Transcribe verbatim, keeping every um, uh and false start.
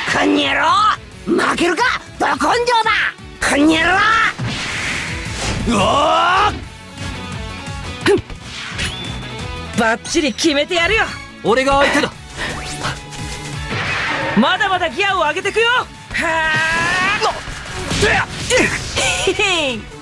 こんにゃろ負けるかど根性だこんにゃろうおーバッチリ決めてやるよ。 俺が相手だ。 まだまだギアを上げてくよ。はあ。